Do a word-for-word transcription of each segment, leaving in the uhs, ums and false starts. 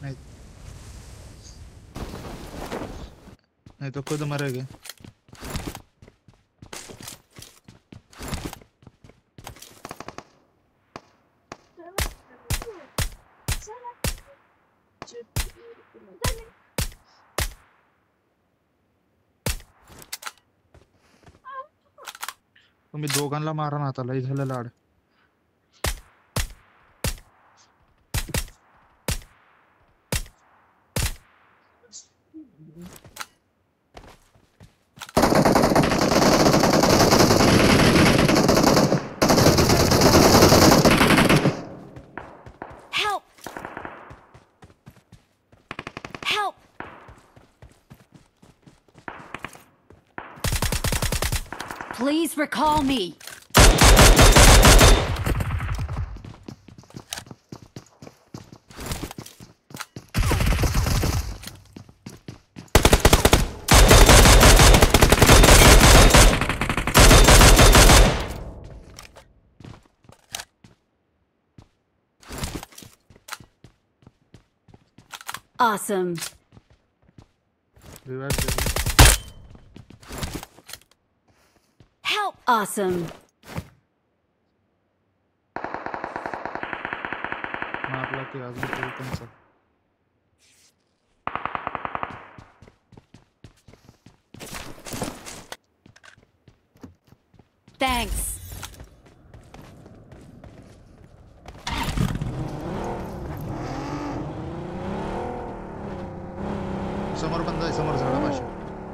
नहीं नहीं तो खुद मरेगी। तुम्ही दोघांना मारा ना आता, लई झालं लाड। Please recall me. Awesome. Help! Awesome. मारला की अजून तरी त्यांचा Thanks. समोर बंद आहे, समोर झाडापाशी।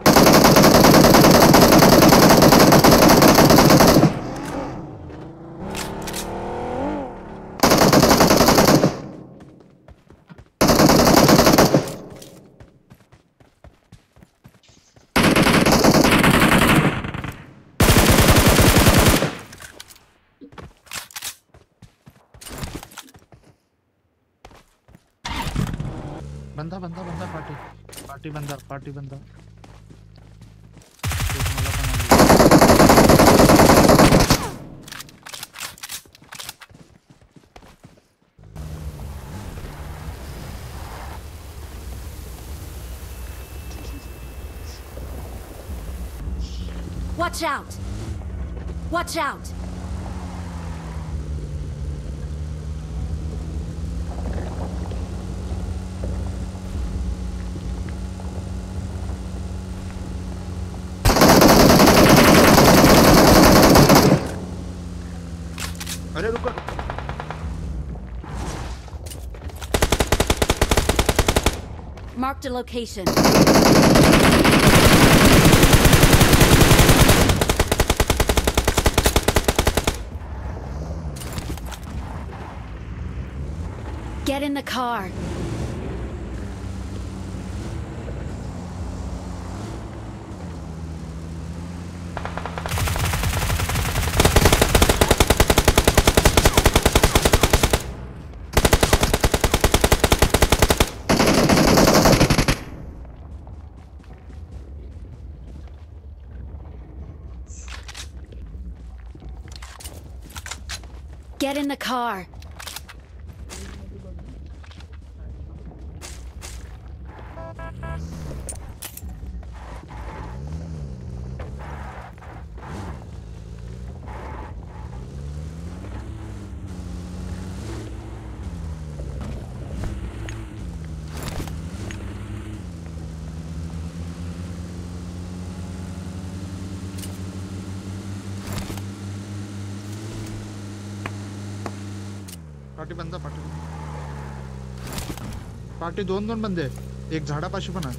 बंदा बंदा बंदा पार्टी पार्टी बंदा पार्टी बंदा मला पण आली। Watch out! Watch out! अरे रुको। Marked a location. Get in the car. Get in the car. Party बंदा पार्टी पार्टी दोन दोन बंदे, एक झाडापाशी पण आहे।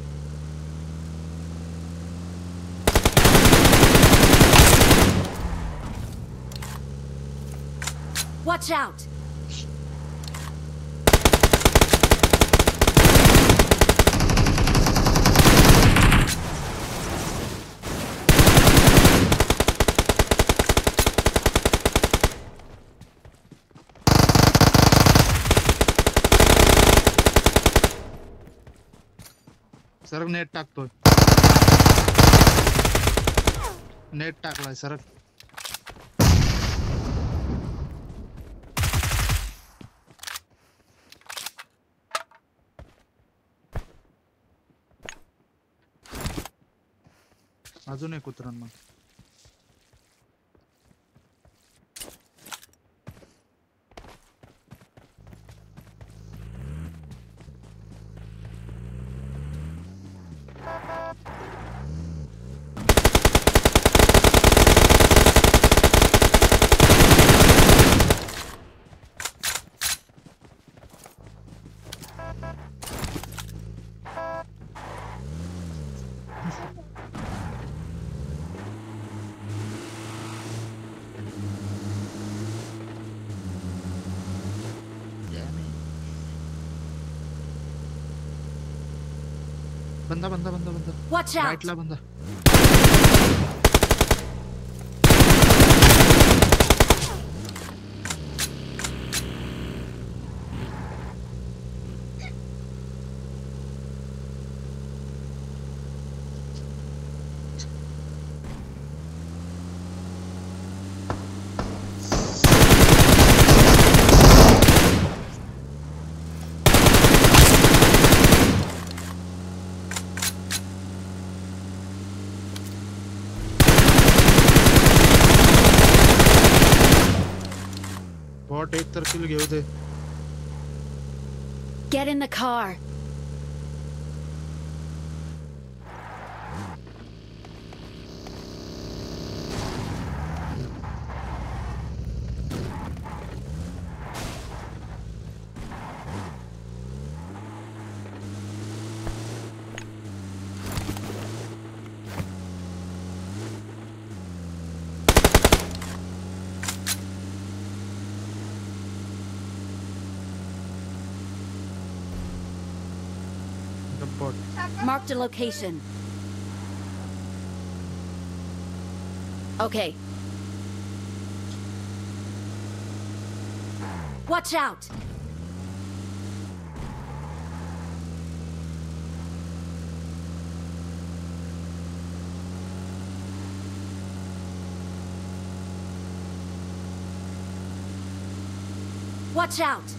Watch out! सरक नेट टाकतोय, नेट टाकलाय सरक। अजून एक उतरण मग. बंदा बंदा बंदा बंदा Watch out! राइट ला बंदा. बॉट एक तर किल घेऊ दे. Get in the car. Bot. Marked a location. Okay. Watch out! Watch out!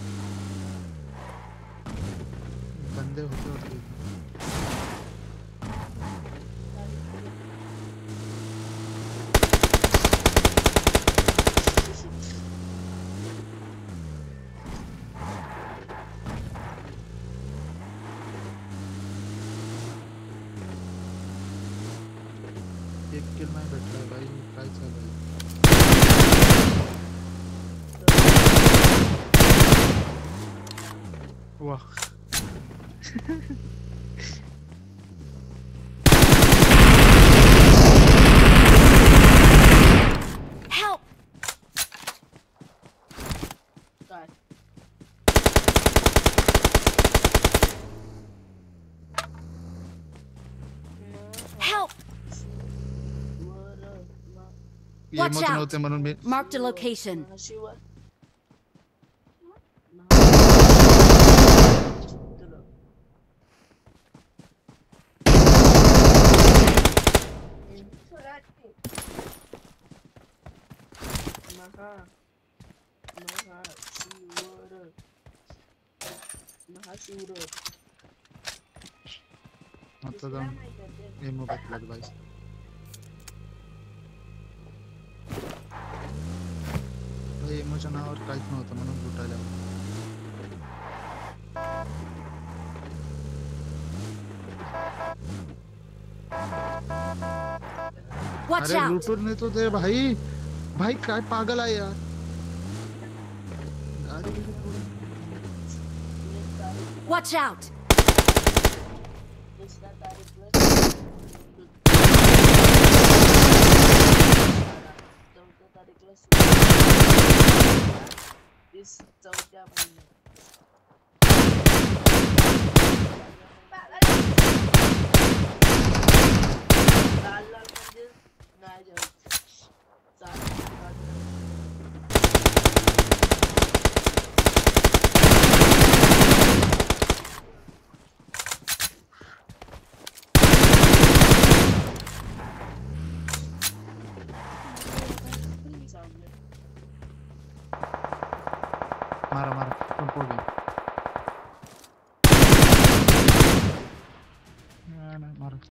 बंदे होते होते. एक किल नाही भेटलाय भाई. काय चालू आहे. वाह. Help! God. Help! ये Watch मत out. नव्हते म्हणून मी. Marked a location. Shiva. Maha. Maha Shiva. Maha Shiva. आता जाऊन एमो भेटलात भाई. भाई एमोच्या नावावर काहीच नव्हतं म्हणून लुटायला. Watch अरे out! लुटून नेतो ते भाई. भाई काय पागल आहे यार. गाडी गेली पुढे. Watch out! This चौथ्या महिन्यात लाल लाल म्हणजे नाही जायचं. मारा मारा संपव गेम. नाही मारा.